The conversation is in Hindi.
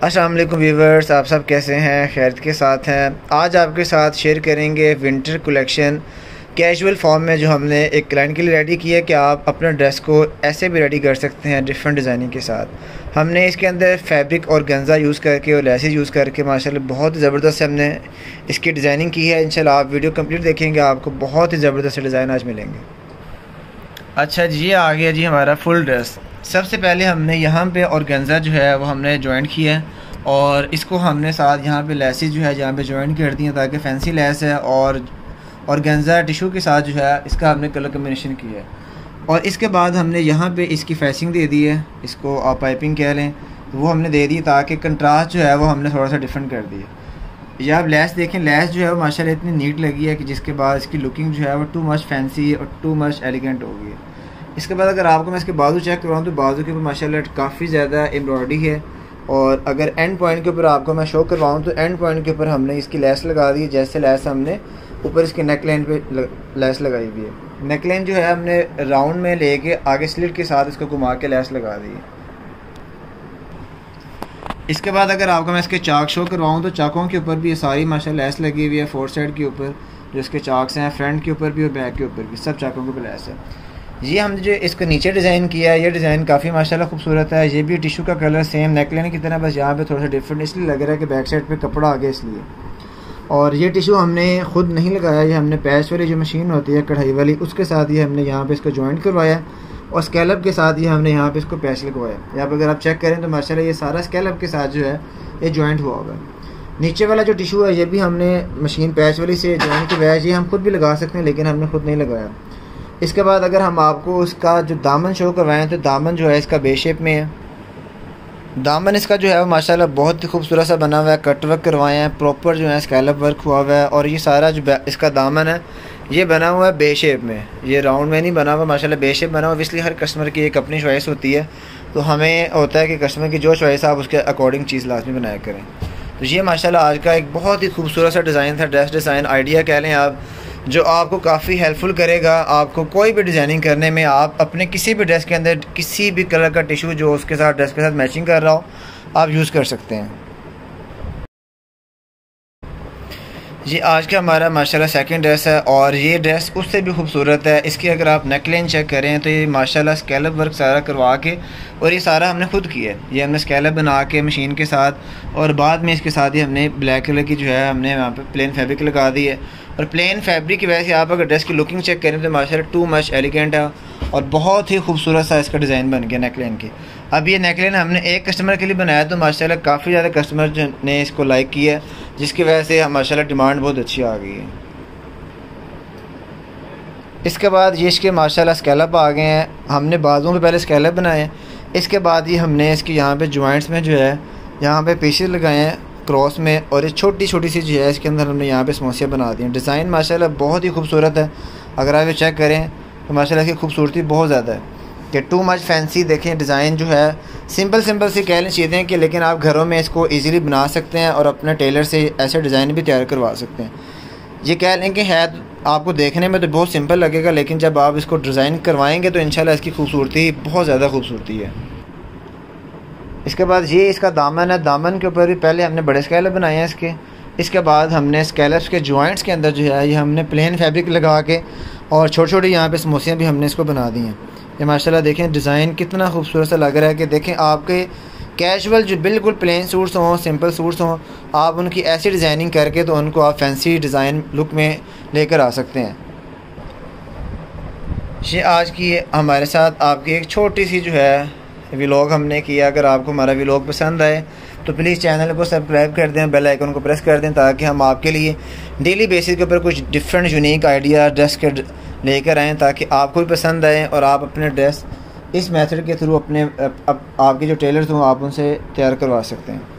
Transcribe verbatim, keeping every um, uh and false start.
अस्सलाम वालेकुम व्यूवर्स, आप सब कैसे हैं? खैरियत के साथ हैं। आज आपके साथ शेयर करेंगे विंटर कलेक्शन कैजुअल फॉर्म में जो हमने एक क्लाइंट के लिए रेडी किया कि आप अपने ड्रेस को ऐसे भी रेडी कर सकते हैं डिफरेंट डिज़ाइनिंग के साथ। हमने इसके अंदर फैब्रिक और गंजा यूज़ करके और लेसेस यूज़ करके माशाल्लाह बहुत ज़बरदस्त हमने इसकी डिज़ाइनिंग की है। इंशाल्लाह आप वीडियो कंप्लीट देखेंगे, आपको बहुत ही ज़बरदस्त डिज़ाइन आज मिलेंगे। अच्छा जी, ये आ गया जी हमारा फुल ड्रेस। सबसे पहले हमने यहाँ पे ऑर्गेन्जा जो है वो हमने जॉइंट किया है और इसको हमने साथ यहाँ पे लेसेस जो है यहाँ पे जॉइंट कर दी है ताकि फैंसी लेस है और ऑर्गेन्जा टिशू के साथ जो है इसका हमने कलर कम्बिनेशन किया है। और इसके बाद हमने यहाँ पे इसकी फैसिंग दे दी है, इसको आप पाइपिंग कह लें, तो वो हमने दे दी ताकि कंट्रास्ट जो है वो हमने थोड़ा सा डिफरेंट कर दिया। या आप लेस देखें, लेस जो है वो माशाल्लाह इतनी नीट लगी है कि जिसके बाद इसकी लुकिंग जो है वो टू मच फैंसी और टू मच एलिगेंट हो गई है। इसके बाद अगर आपको मैं इसके बाजू चेक करवाऊँ तो बाजू के ऊपर माशाल्लाह काफ़ी ज़्यादा एम्ब्रॉयडरी है। और अगर एंड पॉइंट के ऊपर आपको मैं शो करवाऊँ तो एंड पॉइंट के ऊपर हमने इसकी लेस लगा दी है। जैसे लेस हमने ऊपर इसके नेक लाइन पर लेस लगाई हुई है। नेक लाइन जो है हमने राउंड में लेके आगे स्लिट के साथ इसको घुमा के लेस लगा दी है। इसके बाद अगर आपको मैं इसके चाक शो करवाऊँ तो चाकों के ऊपर भी ये सारी माशाल्लाह लेस लगी हुई है। फोर साइड के ऊपर जो इसके चाक्स हैं, फ्रंट के ऊपर भी और बैक के ऊपर भी, सब चाकों के ऊपर लेस है। ये हमने जो इसको नीचे डिज़ाइन किया है, ये डिज़ाइन काफ़ी माशाल्लाह खूबसूरत है। ये भी टिशू का कलर सेम नेकलाइन की तरह, बस यहाँ पे थोड़ा सा डिफरेंट इसलिए लग रहा है कि बैक साइड पे कपड़ा आ गया इसलिए। और ये टिशू हमने खुद नहीं लगाया, ये हमने पैच वाली जो मशीन होती है कढ़ाई वाली, उसके साथ ही हमने यहाँ पे इसको जॉइंट करवाया और स्कैलप के साथ ही हमने यहाँ पे इसको पैच लगवाया। यहाँ पर अगर आप चेक करें तो माशाल्लाह ये सारा स्कैलप के साथ जो है ये जॉइंट हुआ होगा। नीचे वाला जो टिशू है ये भी हमने मशीन पैच वाली से जॉइंट करवाया। ये हम खुद भी लगा सकते हैं लेकिन हमने खुद नहीं लगाया। इसके बाद अगर हम आपको उसका जो दामन शो करवाएं तो दामन जो है इसका बे शेप में है। दामन इसका जो है वो माशाल्लाह बहुत ही खूबसूरत सा बना हुआ है, कट वर्क करवाए हैं, प्रॉपर जो है स्कैलप वर्क हुआ हुआ है। और ये सारा जो इसका दामन है ये बना हुआ है बे शेप में, ये राउंड में नहीं बना हुआ, माशाल्लाह बे शेप बना हुआ है। इसलिए हर कस्टमर की एक अपनी चॉइस होती है, तो हमें होता है कि कस्टमर की जो चॉइस है आप उसके अकॉर्डिंग चीज़ लाजमी बनाया करें। तो ये माशाल्लाह आज का एक बहुत ही खूबसूरत सा डिज़ाइन था, ड्रेस डिज़ाइन आइडिया कह लें आप, जो आपको काफ़ी हेल्पफुल करेगा। आपको कोई भी डिज़ाइनिंग करने में आप अपने किसी भी ड्रेस के अंदर किसी भी कलर का टिशू जो उसके साथ ड्रेस के साथ मैचिंग कर रहा हो आप यूज़ कर सकते हैं। ये आज का हमारा माशाल्लाह सेकंड ड्रेस है और ये ड्रेस उससे भी खूबसूरत है। इसकी अगर आप नेकलाइन चेक करें तो ये माशाल्लाह स्कैलप वर्क सारा करवा के, और ये सारा हमने खुद किया है। ये हमने स्कैलप बना के मशीन के साथ, और बाद में इसके साथ ही हमने ब्लैक कलर की जो है हमने यहाँ पे प्लेन फैब्रिक लगा दी है। और प्लेन फैब्रिक की वजह से आप अगर ड्रेस की लुकिंग चेक करें तो माशाल्लाह टू मच एलिगेंट है और बहुत ही खूबसूरत सा इसका डिज़ाइन बन गया नेकलाइन की। अब ये नेकलाइन हमने एक कस्टमर के लिए बनाया तो माशाल्लाह काफ़ी ज़्यादा कस्टमर ने इसको लाइक किया, जिसकी वजह से माशाल्लाह डिमांड बहुत अच्छी आ गई है। इसके बाद ये इसके माशाल्लाह स्कैलप आ गए हैं। हमने बाजुओं पे पहले स्कैलप बनाए हैं, इसके बाद ही हमने इसके यहाँ पे जॉइंट्स में जो है यहाँ पे पीसेस लगाए हैं क्रॉस में, और ये छोटी छोटी सी जो है इसके अंदर हमने यहाँ पे समोसियाँ बना दी हैं। डिज़ाइन माशाल्लाह बहुत ही खूबसूरत है। अगर आप ये चेक करें तो माशाल्लाह इसकी खूबसूरती बहुत ज़्यादा है कि टू मच फैंसी। देखें डिज़ाइन जो है सिंपल सिंपल सी कह लें चीज़ें कि, लेकिन आप घरों में इसको इजीली बना सकते हैं और अपने टेलर से ऐसे डिज़ाइन भी तैयार करवा सकते हैं। ये कह लें कि है आपको देखने में तो बहुत सिंपल लगेगा, लेकिन जब आप इसको डिज़ाइन करवाएंगे तो इंशाल्लाह इसकी खूबसूरती बहुत ज़्यादा खूबसूरती है। इसके बाद ये इसका दामन है। दामन के ऊपर भी पहले हमने बड़े स्कैलप बनाए हैं इसके। इसके बाद हमने स्कैलप्स के जॉइंट्स के अंदर जो है ये हमने प्लेन फैब्रिक लगा के और छोटे छोटे यहाँ पे समोसियाँ भी हमने इसको बना दी हैं। ये माशाल्लाह देखें डिज़ाइन कितना खूबसूरत सा लग रहा है कि देखें आपके कैजुअल जो बिल्कुल प्लेन सूट्स हों, सिंपल सूट्स हों, आप उनकी ऐसी डिज़ाइनिंग करके तो उनको आप फैंसी डिज़ाइन लुक में लेकर आ सकते हैं। ये आज की हमारे साथ आपकी एक छोटी सी जो है व्लॉग हमने किया। अगर आपको हमारा व्लॉग पसंद आए तो प्लीज़ चैनल को सब्सक्राइब कर दें, बेल आइकन को प्रेस कर दें, ताकि हम आपके लिए डेली बेसिस के ऊपर कुछ डिफरेंट यूनिक आइडिया ड्रेस के लेकर आएँ, ताकि आपको भी पसंद आए और आप अपने ड्रेस इस मेथड के थ्रू अपने आप, आपके जो टेलर्स हों आप उनसे तैयार करवा सकते हैं।